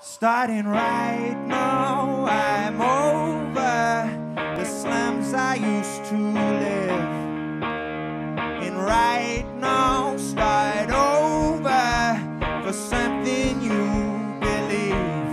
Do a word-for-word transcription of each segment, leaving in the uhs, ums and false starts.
Starting right now, I'm over the slums I used to live in. Right now, start over for something you believe.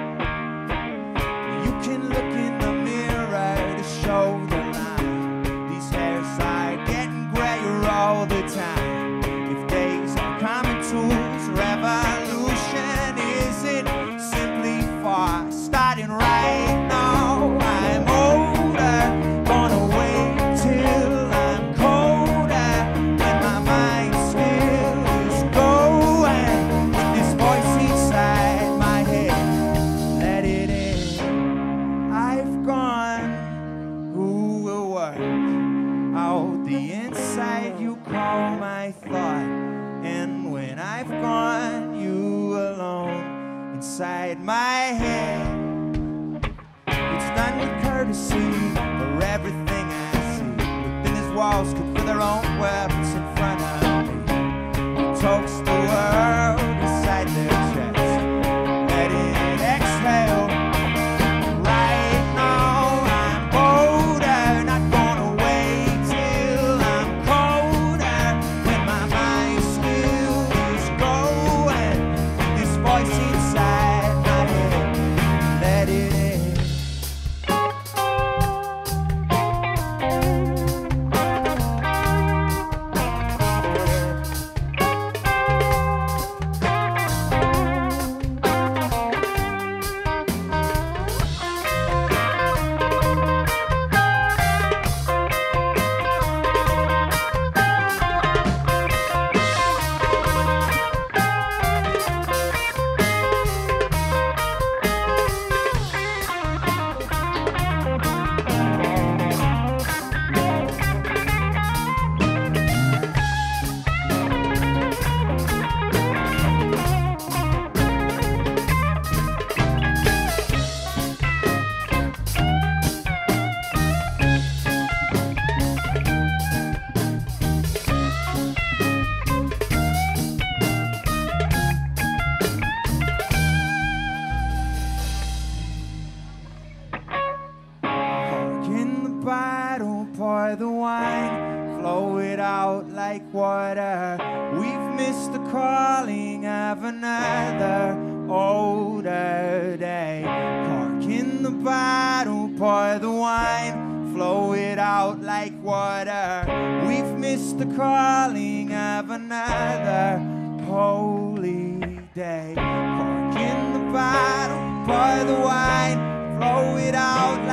You can look in the mirror to show the line. These hairs are getting grayer all the time. If days are coming to revolution, is it simply far? Starting right now, I'm older, gonna wait till I'm colder, when my mind still is going, with this voice inside my head, let it in. I've gone, who will work out the inside you call my thought? And when I've gone, you alone inside my head. It's done with courtesy for everything I see. Within his walls could feel their own weapons in front of me. He toast the world inside their chest, let it exhale. Right now I'm bolder, not gonna wait till I'm colder, when my mind still is going, this voice inside my head, let it in. Bottle, pour the wine, flow it out like water. We've missed the calling of another older day. Cork in the bottle, pour the wine, flow it out like water. We've missed the calling of another holy day. Cork in the bottle, pour the wine, flow it out